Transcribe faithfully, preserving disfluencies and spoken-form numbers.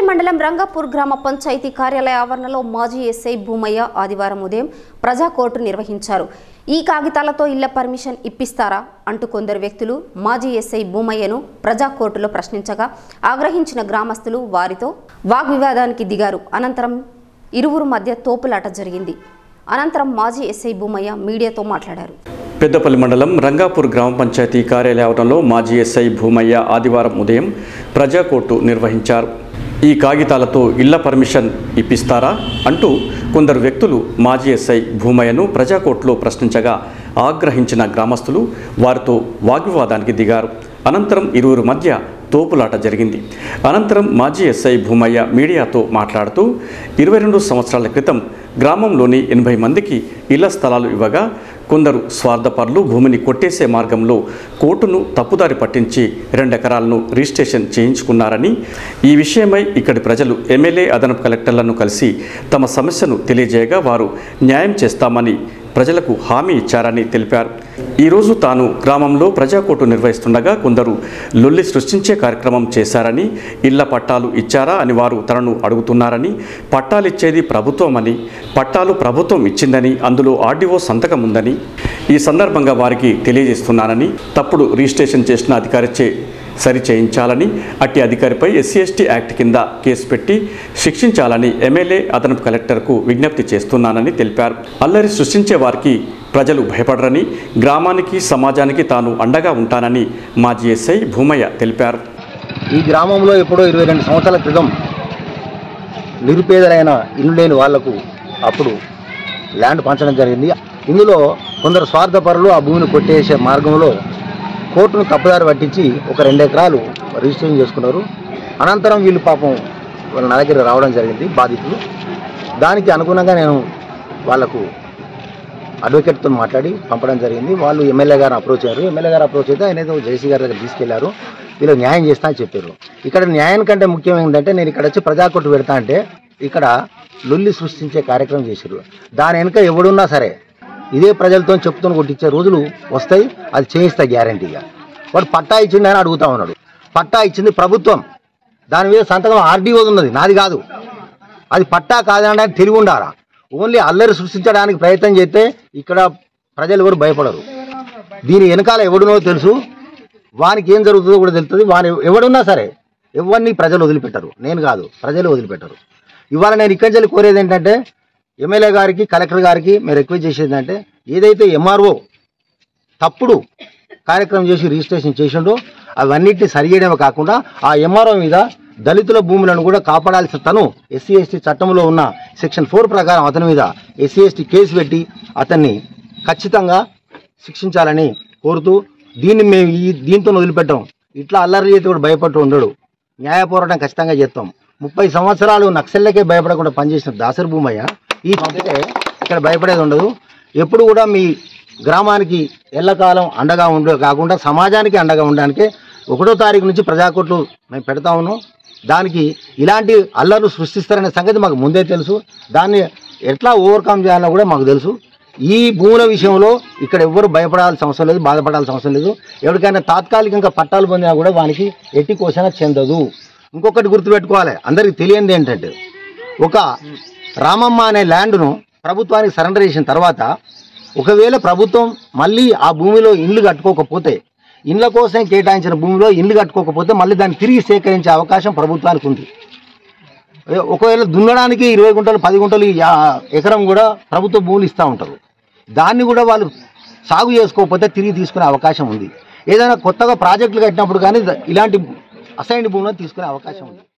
మండలం రంగాపూర్ గ్రామ పంచాయతీ కార్యాలయ ఆవరణలో మాజీ ఎస్ఐ భూమయ్య ఆదివారం ఉదయం ప్రజా కోర్టు నిర్వహించారు. ఈ కాగితాలతో ఇళ్ల పర్మిషన్ ఇప్పిస్తారా అంటూ కొందరు వ్యక్తులు మాజీ ఎస్ఐ భూమయ్యను ప్రజా కోర్టులో ప్రశ్నించగా ఆగ్రహించిన గ్రామస్తులు వారితో వాగ్వివాదానికి దిగారు. అనంతరం ఇరువురు మధ్య తోపులాట జరిగింది. అనంతరం మాజీ ఎస్ఐ భూమయ్య మీడియాతో మాట్లాడారు. పెద్దపల్లి మండలం రంగాపూర్ గ్రామ పంచాయతీ కార్యాలయ ఆవరణలో మాజీ ఎస్ఐ భూమయ్య ఆదివారం ఉదయం ప్రజా కోర్టు నిర్వహించారు. ఈ కాగితాలతో ఇళ్ల పర్మిషన్ ఇప్పిస్తారా అంటూ కొందరు వ్యక్తులు మాజీ ఎస్ఐ భూమయ్యను ప్రజా కోర్టులో ప్రశ్నించగా ఆగ్రహించిన గ్రామస్తులు వారితో వాగ్వివాదానికి దిగారు. అనంతరం ఇరువురు మధ్య తోపులాట జరిగింది. అనంతరం మాజీ ఎస్ఐ భూమయ్య మీడియాతో మాట్లాడుతూ ఇరవై రెండు సంవత్సరాల క్రితం గ్రామంలోని ఎనభై మందికి ఇళ్ల స్థలాలు ఇవ్వగా కొందరు స్వార్థపరులు భూమిని కొట్టేసే మార్గంలో కోర్టును తప్పుదారి పట్టించి రెండెకరాలను రిజిస్ట్రేషన్ చేయించుకున్నారని, ఈ విషయమై ఇక్కడి ప్రజలు ఎమ్మెల్యే అదనపు కలెక్టర్లను కలిసి తమ సమస్యను తెలియజేయగా వారు న్యాయం చేస్తామని ప్రజలకు హామీ ఇచ్చారని తెలిపారు. ఈరోజు తాను గ్రామంలో ప్రజాకోర్టు నిర్వహిస్తుండగా కొందరు లొల్లి సృష్టించే కార్యక్రమం చేశారని, ఇళ్ల పట్టాలు ఇచ్చారా అని వారు తనను అడుగుతున్నారని, పట్టాలు ఇచ్చేది ప్రభుత్వం అని, పట్టాలు ప్రభుత్వం ఇచ్చిందని, అందులో ఆర్డీఓ సంతకం ఉందని ఈ సందర్భంగా వారికి తెలియజేస్తున్నానని, తప్పుడు రిజిస్ట్రేషన్ చేసిన అధికారిచే సరి చేయించాలని, అట్టి అధికారిపై ఎస్సీ ఎస్టీ యాక్ట్ కింద కేసు పెట్టి శిక్షించాలని ఎమ్మెల్యే అదనపు కలెక్టర్కు విజ్ఞప్తి చేస్తున్నానని తెలిపారు. అల్లరి సృష్టించే వారికి ప్రజలు భయపడరని, గ్రామానికి సమాజానికి తాను అండగా ఉంటానని మాజీ ఎస్ఐ భూమయ్య తెలిపారు. ఈ గ్రామంలో ఎప్పుడో ఇరవై రెండు సంవత్సరాల క్రితం నిరుపేదలైన ఇల్లు లేని వాళ్లకు అప్పుడు ల్యాండ్ పంచడం జరిగింది. ఇందులో కొందరు స్వార్థపరులు ఆ భూమిని కొట్టేసే మార్గంలో కోర్టును తప్పుదారి పట్టించి ఒక రెండు ఎకరాలు రిజిస్ట్రేషన్ చేసుకున్నారు. అనంతరం వీళ్ళు పాపం వాళ్ళ నా దగ్గర రావడం జరిగింది బాధితులు. దానికి అనుగుణంగా నేను వాళ్లకు అడ్వకేట్తో మాట్లాడి పంపడం జరిగింది. వాళ్ళు ఎమ్మెల్యే గారిని అప్రోచ్ అయ్యారు. ఎమ్మెల్యే గారు అప్రోచ్ అయితే ఆయన ఏదో జేసీ గారి దగ్గర తీసుకెళ్లారు. వీళ్ళు న్యాయం చేస్తా అని చెప్పారు. ఇక్కడ న్యాయం కంటే ముఖ్యం ఏంటంటే నేను ఇక్కడ వచ్చి ప్రజాకోర్టు పెడతా అంటే ఇక్కడ లొల్లి సృష్టించే కార్యక్రమం చేశారు. దాని వెనుక ఎవడున్నా సరే ఇదే ప్రజలతో చెప్తూ కొట్టించే రోజులు వస్తాయి. అది చేయిస్తా గ్యారంటీగా. వాడు పట్టా ఇచ్చింది అని అడుగుతా ఉన్నాడు. పట్టా ఇచ్చింది ప్రభుత్వం, దాని మీద సంతకం ఆర్డీఓ ఉన్నది, నాది కాదు. అది పట్టా కాదనడానికి తెలివి ఉండాలా. ఓన్లీ అల్లరి సృష్టించడానికి ప్రయత్నం చేస్తే ఇక్కడ ప్రజలు ఎవరు భయపడరు. దీని వెనకాల ఎవడునో తెలుసు, వానికి ఏం జరుగుతుందో కూడా తెలుస్తుంది. వాని ఎవడున్నా సరే ఎవరిని ప్రజలు వదిలిపెట్టరు. నేను కాదు, ప్రజలు వదిలిపెట్టరు. ఇవాళ నేను ఇక్కడి నుంచి కోరేది ఏంటంటే ఎమ్మెల్యే గారికి కలెక్టర్ గారికి మీరు రిక్వెస్ట్ చేసేది ఏంటంటే ఏదైతే ఎంఆర్ఓ తప్పుడు కార్యక్రమం చేసి రిజిస్ట్రేషన్ చేసిండో అవన్నిటిని సరిచేయడమే కాకుండా ఆ ఎంఆర్ఓ మీద దళితుల భూములను కూడా కాపాడాల్సిన తను ఎస్సీ ఎస్టీ చట్టంలో ఉన్న సెక్షన్ ఫోర్ ప్రకారం అతని మీద ఎస్సీ ఎస్టీ కేసు పెట్టి అతన్ని ఖచ్చితంగా శిక్షించాలని కోరుతూ దీన్ని మేము ఈ దీంతో వదిలిపెట్టాం. ఇట్లా అల్లరి చేతి కూడా భయపడుతూ ఉండడు. న్యాయ పోరాటం ఖచ్చితంగా చేస్తాం. ముప్పై సంవత్సరాలు నక్సల్లకే భయపడకుండా పనిచేసిన దాసరి భూమయ్య ఈ పంపితే ఇక్కడ భయపడేది ఉండదు. ఎప్పుడు కూడా మీ గ్రామానికి ఎల్లకాలం అండగా ఉండే కాకుండా సమాజానికి అండగా ఉండడానికి ఒకటో తారీఖు నుంచి ప్రజాకోర్టులు మేము పెడతా ఉన్నాం. దానికి ఇలాంటి అల్లర్లు సృష్టిస్తారనే సంగతి మాకు ముందే తెలుసు. దాన్ని ఎట్లా ఓవర్కమ్ చేయాలో కూడా మాకు తెలుసు. ఈ భూముల విషయంలో ఇక్కడ ఎవ్వరు భయపడాల్సిన అవసరం లేదు, బాధపడాల్సిన అవసరం లేదు. ఎవరికైనా తాత్కాలికంగా పట్టాలు పొందినా కూడా వానికి ఎట్టి కోసన చెందదు. ఇంకొకటి గుర్తుపెట్టుకోవాలి, అందరికీ తెలియంది ఏంటంటే ఒక రామమ్మ అనే ల్యాండ్ను ప్రభుత్వానికి సరెండర్ చేసిన తర్వాత ఒకవేళ ప్రభుత్వం మళ్ళీ ఆ భూమిలో ఇండ్లు కట్టుకోకపోతే, ఇండ్ల కోసం కేటాయించిన భూమిలో ఇండ్లు కట్టుకోకపోతే మళ్ళీ దాన్ని తిరిగి సేకరించే అవకాశం ప్రభుత్వానికి ఉంది. ఒకవేళ దున్నడానికి ఇరవై గుంటలు పది గుంటలు ఎకరం కూడా ప్రభుత్వ భూములు ఇస్తూ ఉంటారు. దాన్ని కూడా వాళ్ళు సాగు చేసుకోకపోతే తిరిగి తీసుకునే అవకాశం ఉంది. ఏదైనా కొత్తగా ప్రాజెక్టులు కట్టినప్పుడు కానీ ఇలాంటి అసైన్డ్ భూములను తీసుకునే అవకాశం ఉంది.